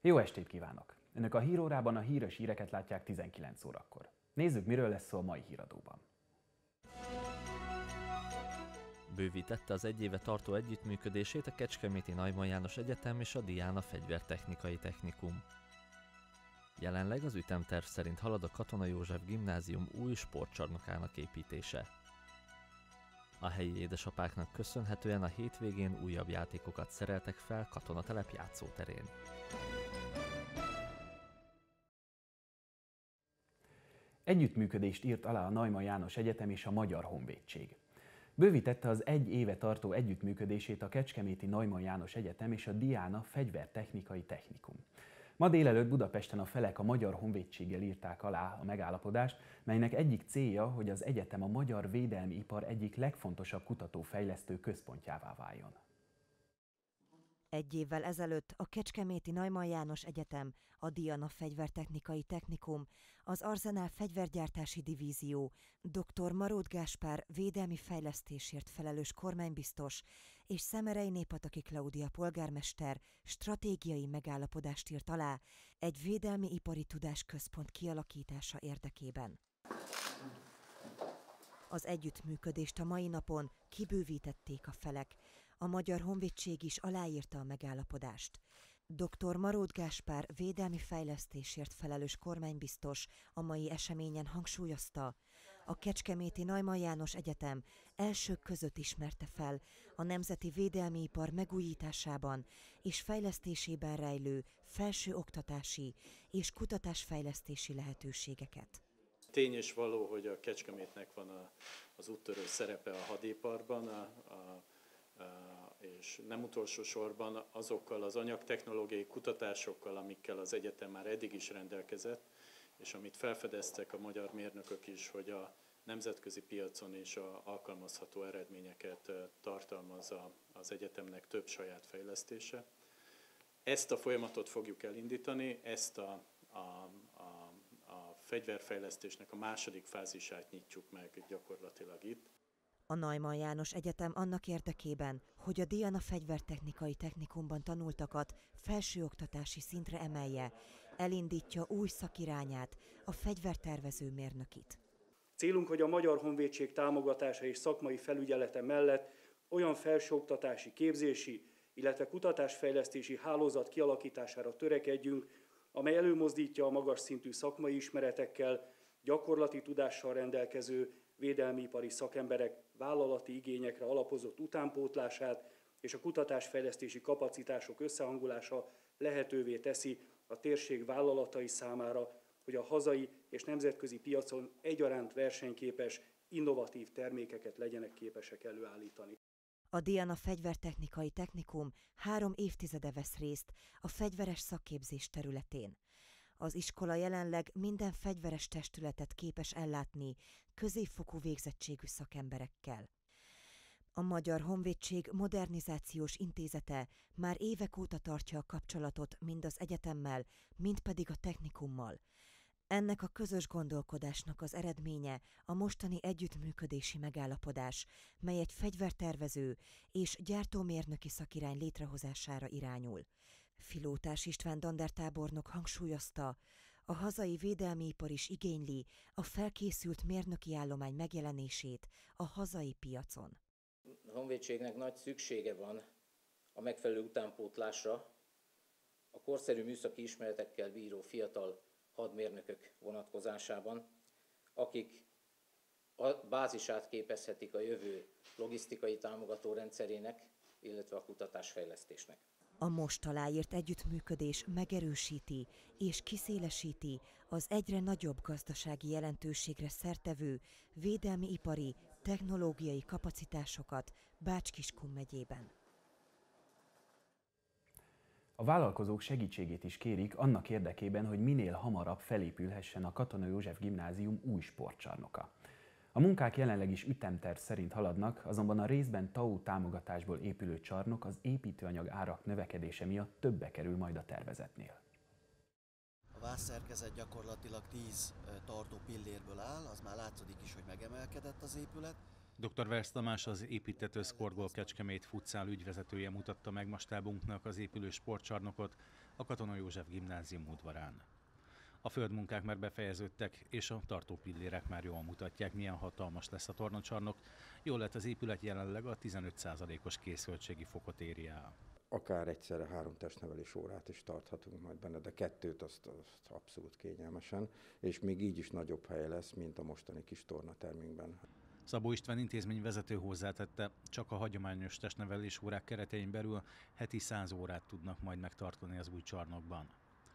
Jó estét kívánok! Önök a hírórában a híres híreket látják 19 órakor. Nézzük, miről lesz szó a mai híradóban. Bővítette az egy éve tartó együttműködését a Kecskeméti Neumann János Egyetem és a Diana Fegyvertechnikai Technikum. Jelenleg az ütemterv szerint halad a Katona József Gimnázium új sportcsarnokának építése. A helyi édesapáknak köszönhetően a hétvégén újabb játékokat szereltek fel Katonatelep játszóterén. Együttműködést írt alá a Neumann János Egyetem és a Magyar Honvédség. Bővítette az egy éve tartó együttműködését a Kecskeméti Neumann János Egyetem és a Diana Fegyvertechnikai Technikum. Ma délelőtt Budapesten a felek a Magyar Honvédséggel írták alá a megállapodást, melynek egyik célja, hogy az egyetem a magyar védelmi ipar egyik legfontosabb kutatófejlesztő központjává váljon. Egy évvel ezelőtt a Kecskeméti Neumann János Egyetem, a Diana Fegyvertechnikai Technikum, az Arzenál Fegyvergyártási Divízió, dr. Marót Gáspár védelmi fejlesztésért felelős kormánybiztos és Szemerei Népataki Klaudia polgármester stratégiai megállapodást írt alá egy védelmi ipari tudásközpont kialakítása érdekében. Az együttműködést a mai napon kibővítették a felek. A Magyar Honvédség is aláírta a megállapodást. Dr. Marót Gáspár védelmi fejlesztésért felelős kormánybiztos a mai eseményen hangsúlyozta, a Kecskeméti Neumann János Egyetem elsők között ismerte fel a nemzeti védelmi ipar megújításában és fejlesztésében rejlő felsőoktatási és kutatásfejlesztési lehetőségeket. Tény és való, hogy a Kecskemétnek van az úttörő szerepe a hadiparban, és nem utolsó sorban azokkal az anyagtechnológiai kutatásokkal, amikkel az egyetem már eddig is rendelkezett, és amit felfedeztek a magyar mérnökök is, hogy a nemzetközi piacon is alkalmazható eredményeket tartalmaz az egyetemnek több saját fejlesztése. Ezt a folyamatot fogjuk elindítani, ezt a fegyverfejlesztésnek a második fázisát nyitjuk meg gyakorlatilag itt. A Neumann János Egyetem annak érdekében, hogy a Diana Fegyvertechnikai Technikumban tanultakat felsőoktatási szintre emelje, elindítja új szakirányát, a fegyvertervező mérnökit. Célunk, hogy a Magyar Honvédség támogatása és szakmai felügyelete mellett olyan felsőoktatási, képzési, illetve kutatásfejlesztési hálózat kialakítására törekedjünk, amely előmozdítja a magas szintű szakmai ismeretekkel, gyakorlati tudással rendelkező védelmi-ipari szakemberek vállalati igényekre alapozott utánpótlását és a kutatásfejlesztési kapacitások összehangolása lehetővé teszi a térség vállalatai számára, hogy a hazai és nemzetközi piacon egyaránt versenyképes, innovatív termékeket legyenek képesek előállítani. A Diana Fegyvertechnikai Technikum 3 évtizede vesz részt a fegyveres szakképzés területén. Az iskola jelenleg minden fegyveres testületet képes ellátni középfokú végzettségű szakemberekkel. A Magyar Honvédség Modernizációs Intézete már évek óta tartja a kapcsolatot mind az egyetemmel, mind pedig a technikummal. Ennek a közös gondolkodásnak az eredménye a mostani együttműködési megállapodás, mely egy fegyvertervező és gyártómérnöki szakirány létrehozására irányul. Filótás István dandártábornok hangsúlyozta, a hazai védelmi ipar is igényli a felkészült mérnöki állomány megjelenését a hazai piacon. A honvédségnek nagy szüksége van a megfelelő utánpótlásra, a korszerű műszaki ismeretekkel bíró fiatal hadmérnökök vonatkozásában, akik a bázisát képezhetik a jövő logisztikai támogató rendszerének, illetve a kutatásfejlesztésnek. A most aláírt együttműködés megerősíti és kiszélesíti az egyre nagyobb gazdasági jelentőségre szertevő védelmi ipari, technológiai kapacitásokat Bács-Kiskun megyében. A vállalkozók segítségét is kérik annak érdekében, hogy minél hamarabb felépülhessen a Katona József Gimnázium új sportcsarnoka. A munkák jelenleg is ütemterv szerint haladnak, azonban a részben TAO támogatásból épülő csarnok az építőanyag árak növekedése miatt többe kerül majd a tervezetnél. A vázszerkezet gyakorlatilag 10 tartó pillérből áll, az már látszik is, hogy megemelkedett az épület, Dr. Versz Tamás, az építtető Szkorgol Kecskemét futszál ügyvezetője mutatta meg ma stábunknak az épülő sportcsarnokot a Katona József Gimnázium udvarán. A földmunkák már befejeződtek, és a tartópillérek már jól mutatják, milyen hatalmas lesz a tornacsarnok. Jól lett az épület, jelenleg a 15%-os készültségi fokot éri el. Akár egyszerre 3 testnevelés órát is tarthatunk majd benne, de 2 azt abszolút kényelmesen, és még így is nagyobb hely lesz, mint a mostani kis tornatermünkben. Szabó István intézményvezető hozzátette, csak a hagyományos testnevelés órák keretein belül heti 100 órát tudnak majd megtartani az új csarnokban.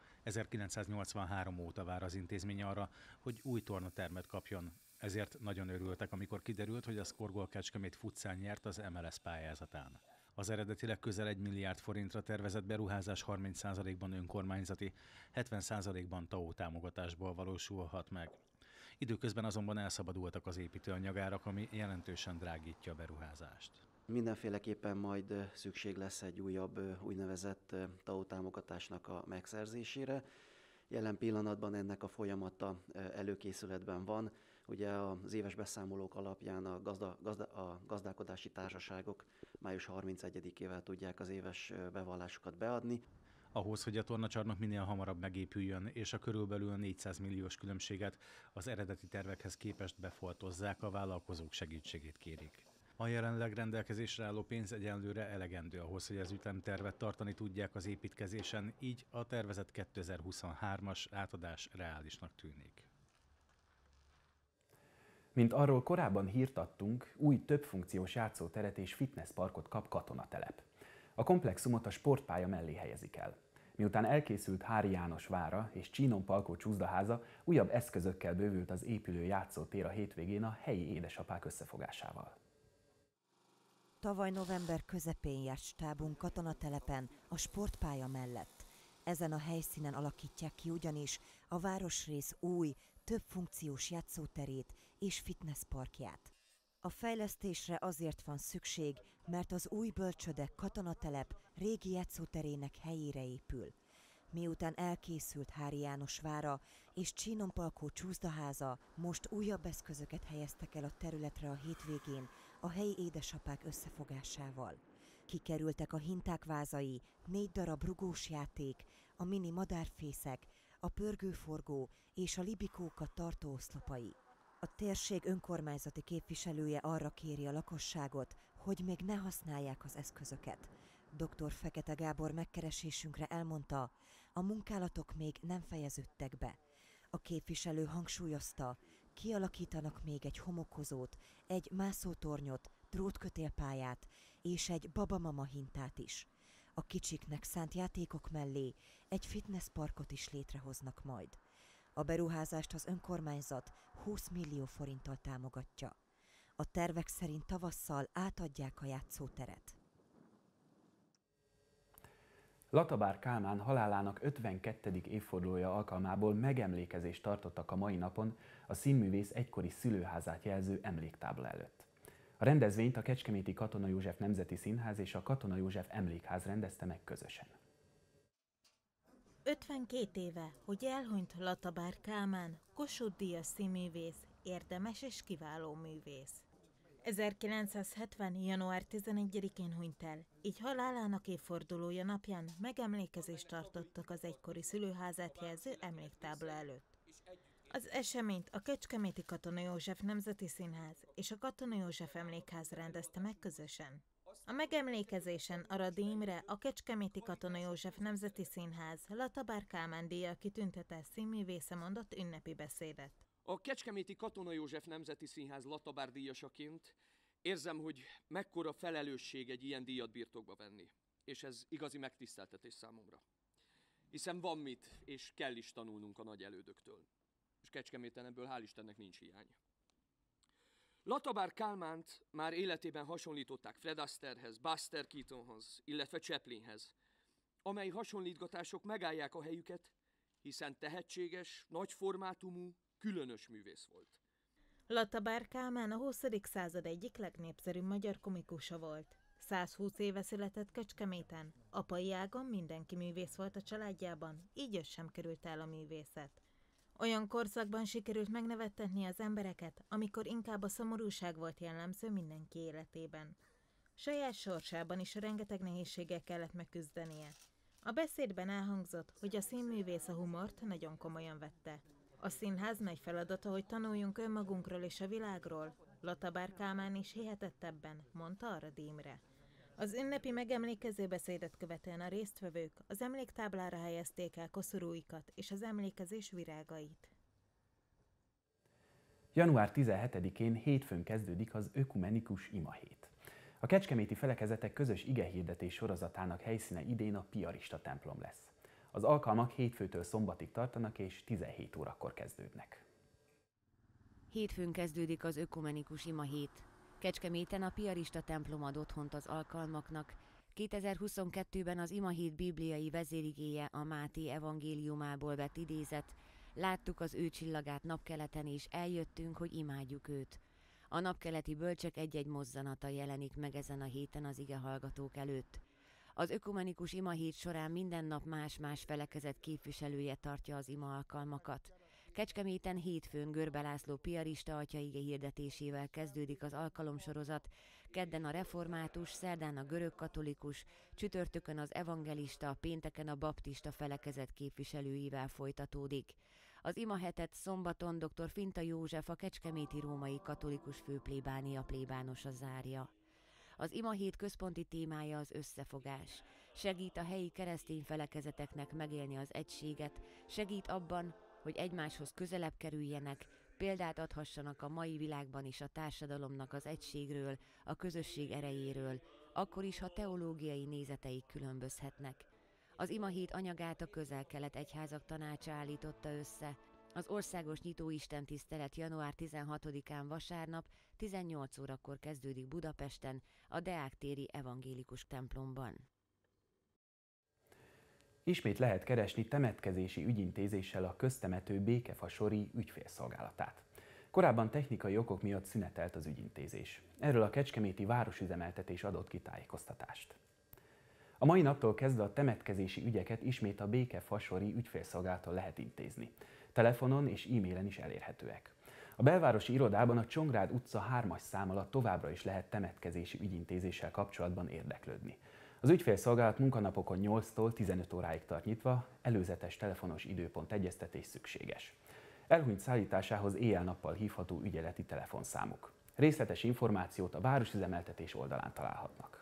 1983 óta vár az intézmény arra, hogy új tornatermet kapjon. Ezért nagyon örültek, amikor kiderült, hogy a Szkorgol Kecskemét futszál nyert az MLS pályázatán. Az eredetileg közel 1 milliárd forintra tervezett beruházás 30%-ban önkormányzati, 70%-ban TAO támogatásból valósulhat meg. Időközben azonban elszabadultak az építőanyagárak, ami jelentősen drágítja a beruházást. Mindenféleképpen majd szükség lesz egy újabb úgynevezett TAO támogatásnak a megszerzésére. Jelen pillanatban ennek a folyamata előkészületben van. Ugye az éves beszámolók alapján a gazdálkodási társaságok május 31-ével tudják az éves bevallásukat beadni. Ahhoz, hogy a tornacsarnok minél hamarabb megépüljön, és a körülbelül 400 milliós különbséget az eredeti tervekhez képest befoltozzák, a vállalkozók segítségét kérik. A jelenleg rendelkezésre álló pénz egyenlőre elegendő ahhoz, hogy az ütemtervet tartani tudják az építkezésen, így a tervezett 2023-as átadás reálisnak tűnik. Mint arról korábban hírt adtunk, új többfunkciós játszóteret és fitnessparkot kap Katonatelep. A komplexumot a sportpálya mellé helyezik el. Miután elkészült Hári János vára és Csínon Palkó csúszdaháza, újabb eszközökkel bővült az épülő játszótér a hétvégén a helyi édesapák összefogásával. Tavaly november közepén járt stábunk Katonatelepen a sportpálya mellett. Ezen a helyszínen alakítják ki ugyanis a városrész új, többfunkciós játszóterét és fitnessparkját. A fejlesztésre azért van szükség, mert az új bölcsöde Katonatelep régi játszóterének helyére épül. Miután elkészült Hári János vára és Csínon Palkó csúszdaháza, most újabb eszközöket helyeztek el a területre a hétvégén a helyi édesapák összefogásával. Kikerültek a hinták vázai, 4 darab rugós játék, a mini madárfészek, a pörgőforgó és a libikóka tartó oszlopai. A térség önkormányzati képviselője arra kéri a lakosságot, hogy még ne használják az eszközöket. Dr. Fekete Gábor megkeresésünkre elmondta, a munkálatok még nem fejeződtek be. A képviselő hangsúlyozta, kialakítanak még egy homokozót, egy mászótornyot, drótkötélpályát és egy babamama hintát is. A kicsiknek szánt játékok mellé egy fitnessparkot is létrehoznak majd. A beruházást az önkormányzat 20 millió forinttal támogatja. A tervek szerint tavasszal átadják a játszóteret. Latabár Kálmán halálának 52. évfordulója alkalmából megemlékezést tartottak a mai napon a színművész egykori szülőházát jelző emléktábla előtt. A rendezvényt a Kecskeméti Katona József Nemzeti Színház és a Katona József Emlékház rendezte meg közösen. 52 éve, hogy elhunyt Latabár Kálmán, Kossuth-díjas színművész, érdemes és kiváló művész. 1970. január 11-én hunyt el, így halálának évfordulója napján megemlékezést tartottak az egykori szülőházát jelző emléktábla előtt. Az eseményt a Kecskeméti Katona József Nemzeti Színház és a Katona József Emlékház rendezte meg közösen. A megemlékezésen Aradi Imre, a Kecskeméti Katona József Nemzeti Színház Latabár Kálmán díjjal kitüntetett színművésze mondott ünnepi beszédet. A Kecskeméti Katona József Nemzeti Színház Latabár díjasaként érzem, hogy mekkora felelősség egy ilyen díjat birtokba venni. És ez igazi megtiszteltetés számomra. Hiszen van mit, és kell is tanulnunk a nagy elődöktől. És Kecskeméten ebből hál' Istennek nincs hiány. Latabár Kálmánt már életében hasonlították Fred Astairehez, Buster Keatonhoz, illetve Chaplinhez, amely hasonlítgatások megállják a helyüket, hiszen tehetséges, nagyformátumú, különös művész volt. Latabár Kálmán a 20. század egyik legnépszerűbb magyar komikusa volt. 120 éve született Kecskeméten. Apai ágon mindenki művész volt a családjában, így sem került el a művészet. Olyan korszakban sikerült megnevettetni az embereket, amikor inkább a szomorúság volt jellemző mindenki életében. Saját sorsában is rengeteg nehézséggel kellett megküzdenie. A beszédben elhangzott, hogy a színművész a humort nagyon komolyan vette. A színház nagy feladata, hogy tanuljunk önmagunkról és a világról. Latabár Kálmán is hihetett ebben, mondta Aradi Imre. Az ünnepi megemlékező beszédet követően a résztvevők az emléktáblára helyezték el koszorúikat és az emlékezés virágait. Január 17-én hétfőn kezdődik az ökumenikus imahét. A kecskeméti felekezetek közös igehirdetés sorozatának helyszíne idén a Piarista templom lesz. Az alkalmak hétfőtől szombatig tartanak és 17 órakor kezdődnek. Hétfőn kezdődik az ökumenikus imahét. Kecskeméten a Piarista templom ad otthont az alkalmaknak. 2022-ben az imahét bibliai vezérigéje a Máté evangéliumából vett idézet. Láttuk az ő csillagát napkeleten, és eljöttünk, hogy imádjuk őt. A napkeleti bölcsek egy-egy mozzanata jelenik meg ezen a héten az igehallgatók előtt. Az ökumenikus imahét során minden nap más-más felekezet képviselője tartja az ima alkalmakat. Kecskeméten hétfőn Görbe László piarista atya ige hirdetésével kezdődik az alkalomsorozat, kedden a református, szerdán a görögkatolikus, csütörtökön az evangelista, pénteken a baptista felekezet képviselőivel folytatódik. Az imahetet szombaton dr. Finta József, a kecskeméti római katolikus főplébánia plébánosa zárja. Az imahét központi témája az összefogás. Segít a helyi keresztény felekezeteknek megélni az egységet, segít abban, hogy egymáshoz közelebb kerüljenek, példát adhassanak a mai világban is a társadalomnak az egységről, a közösség erejéről, akkor is, ha teológiai nézeteik különbözhetnek. Az imahét anyagát a Közel-Kelet Egyházak Tanácsa állította össze. Az országos nyitóistentisztelet január 16-án vasárnap 18 órakor kezdődik Budapesten, a Deák téri evangélikus templomban. Ismét lehet keresni temetkezési ügyintézéssel a köztemető Békefasori ügyfélszolgálatát. Korábban technikai okok miatt szünetelt az ügyintézés. Erről a kecskeméti városüzemeltetés adott ki tájékoztatást. A mai naptól kezdve a temetkezési ügyeket ismét a Békefasori ügyfélszolgálaton lehet intézni. Telefonon és e-mailen is elérhetőek. A belvárosi irodában a Csongrád utca 3-as szám alatt továbbra is lehet temetkezési ügyintézéssel kapcsolatban érdeklődni. Az ügyfélszolgálat munkanapokon 8-tól 15 óráig tart nyitva, előzetes telefonos időpont egyeztetés szükséges. Elhunyt szállításához éjjel-nappal hívható ügyeleti telefonszámuk. Részletes információt a városüzemeltetés oldalán találhatnak.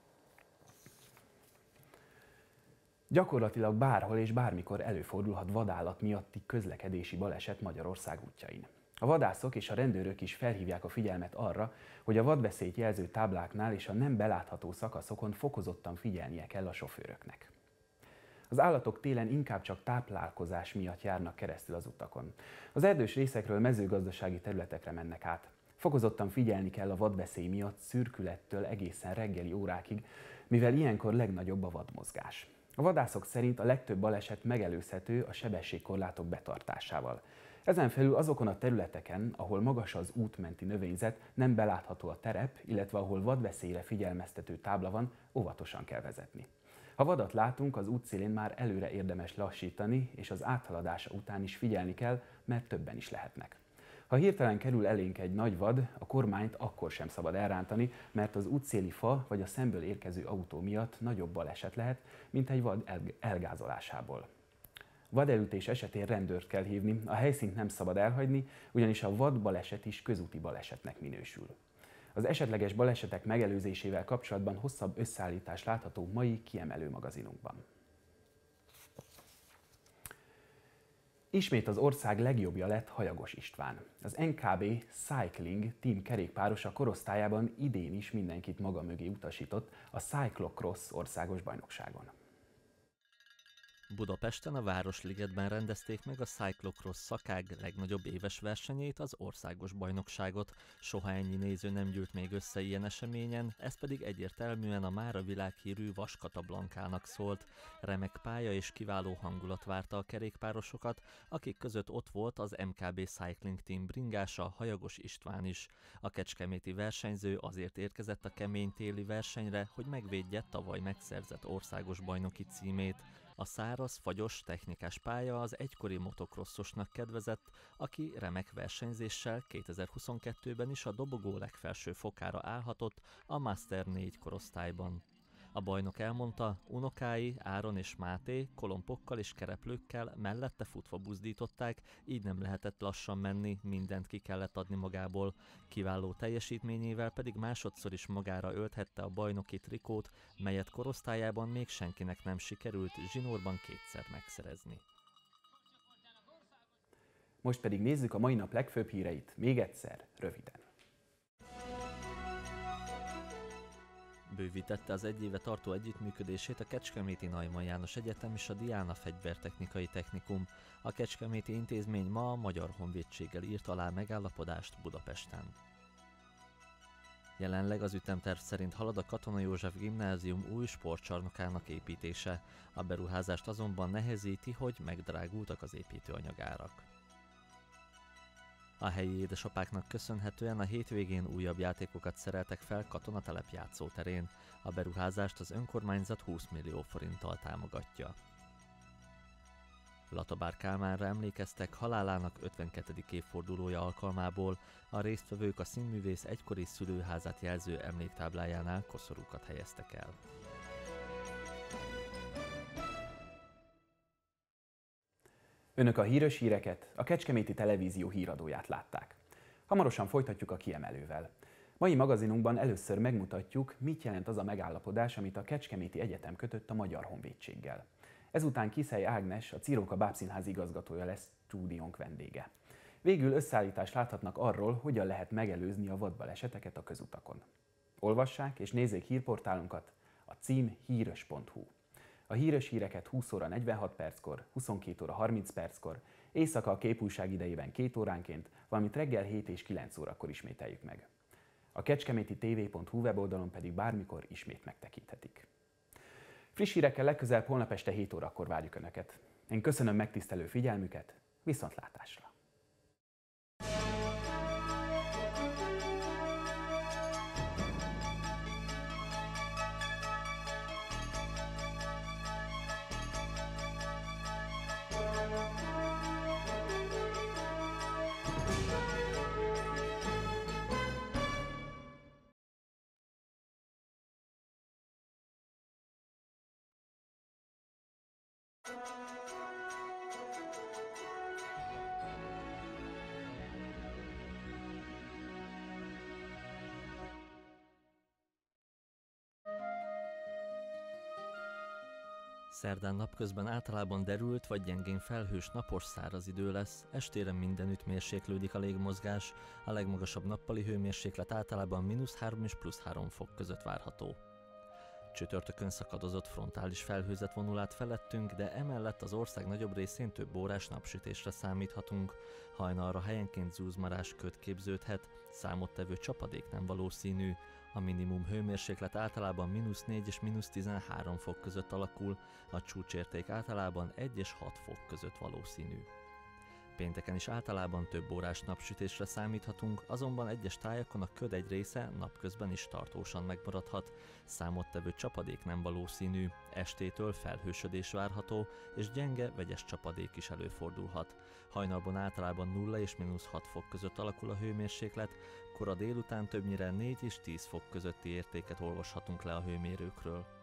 Gyakorlatilag bárhol és bármikor előfordulhat vadállat miatti közlekedési baleset Magyarország útjain. A vadászok és a rendőrök is felhívják a figyelmet arra, hogy a vadveszélyt jelző tábláknál és a nem belátható szakaszokon fokozottan figyelnie kell a sofőröknek. Az állatok télen inkább csak táplálkozás miatt járnak keresztül az utakon. Az erdős részekről mezőgazdasági területekre mennek át. Fokozottan figyelni kell a vadveszély miatt szürkülettől egészen reggeli órákig, mivel ilyenkor legnagyobb a vadmozgás. A vadászok szerint a legtöbb baleset megelőzhető a sebességkorlátok betartásával. Ezen felül azokon a területeken, ahol magas az útmenti növényzet, nem belátható a terep, illetve ahol vadveszélyre figyelmeztető tábla van, óvatosan kell vezetni. Ha vadat látunk, az útszélén már előre érdemes lassítani, és az áthaladása után is figyelni kell, mert többen is lehetnek. Ha hirtelen kerül elénk egy nagy vad, a kormányt akkor sem szabad elrántani, mert az útszéli fa vagy a szemből érkező autó miatt nagyobb baleset lehet, mint egy vad elgázolásából. Vadelütés esetén rendőrt kell hívni, a helyszínt nem szabad elhagyni, ugyanis a vadbaleset is közúti balesetnek minősül. Az esetleges balesetek megelőzésével kapcsolatban hosszabb összeállítás látható mai kiemelő magazinunkban. Ismét az ország legjobbja lett Hajagos István. Az NKB Cycling Team kerékpárosa korosztályában idén is mindenkit maga mögé utasított a Cyclocross országos bajnokságon. Budapesten a Városligetben rendezték meg a Cyclocross szakág legnagyobb éves versenyét, az országos bajnokságot. Soha ennyi néző nem gyűlt még össze ilyen eseményen, ez pedig egyértelműen a mára világhírű Vaskata Blankának szólt. Remek pálya és kiváló hangulat várta a kerékpárosokat, akik között ott volt az MKB Cycling Team bringása, Hajagos István is. A kecskeméti versenyző azért érkezett a kemény téli versenyre, hogy megvédje tavaly megszerzett országos bajnoki címét. A száraz, fagyos, technikás pálya az egykori motocrossosnak kedvezett, aki remek versenyzéssel 2022-ben is a dobogó legfelső fokára állhatott a Master 4 korosztályban. A bajnok elmondta, unokái Áron és Máté kolompokkal és kereplőkkel mellette futva buzdították, így nem lehetett lassan menni, mindent ki kellett adni magából. Kiváló teljesítményével pedig másodszor is magára ölthette a bajnoki trikót, melyet korosztályában még senkinek nem sikerült zsinórban kétszer megszerezni. Most pedig nézzük a mai nap legfőbb híreit, még egyszer, röviden. Bővítette az egy éve tartó együttműködését a Kecskeméti Neumann János Egyetem és a Diana Fegyvertechnikai Technikum. A kecskeméti intézmény ma a Magyar Honvédséggel írt alá megállapodást Budapesten. Jelenleg az ütemterv szerint halad a Katona József Gimnázium új sportcsarnokának építése. A beruházást azonban nehezíti, hogy megdrágultak az építőanyagárak. A helyi édesapáknak köszönhetően a hétvégén újabb játékokat szereltek fel Katonatelep játszóterén. A beruházást az önkormányzat 20 millió forinttal támogatja. Latabár Kálmánra emlékeztek halálának 52. évfordulója alkalmából. A résztvevők a színművész egykori szülőházát jelző emléktáblájánál koszorúkat helyeztek el. Önök a híres híreket, a Kecskeméti Televízió híradóját látták. Hamarosan folytatjuk a kiemelővel. Mai magazinunkban először megmutatjuk, mit jelent az a megállapodás, amit a Kecskeméti Egyetem kötött a Magyar Honvédséggel. Ezután Kiszely Ágnes, a Ciróka Bábszínház igazgatója lesz stúdiónk vendége. Végül összeállítást láthatnak arról, hogyan lehet megelőzni a vadbaleseteket a közutakon. Olvassák és nézzék hírportálunkat, a cím híres.hu. A híres híreket 20 óra 46 perckor, 22 óra 30 perckor, éjszaka a képújság idejében 2 óránként, valamint reggel 7 és 9 órakor ismételjük meg. A kecskeméti tv.hu weboldalon pedig bármikor ismét megtekinthetik. Friss hírekkel legközelebb holnap este 7 órakor várjuk Önöket. Én köszönöm megtisztelő figyelmüket, viszontlátásra! Szerdán napközben általában derült vagy gyengén felhős napos száraz idő lesz, estére mindenütt mérséklődik a légmozgás, a legmagasabb nappali hőmérséklet általában -3 és +3 fok között várható. Csütörtökön szakadozott frontális felhőzet vonul át felettünk, de emellett az ország nagyobb részén több órás napsütésre számíthatunk. Hajnalra helyenként zúzmarás köd képződhet, számottevő csapadék nem valószínű. A minimum hőmérséklet általában -4 és -13 fok között alakul, a csúcsérték általában 1 és 6 fok között valószínű. Pénteken is általában több órás napsütésre számíthatunk, azonban egyes tájakon a köd egy része napközben is tartósan megmaradhat, számottevő csapadék nem valószínű, estétől felhősödés várható, és gyenge, vegyes csapadék is előfordulhat. Hajnalban általában 0 és -6 fok között alakul a hőmérséklet, kora délután többnyire 4 és 10 fok közötti értéket olvashatunk le a hőmérőkről.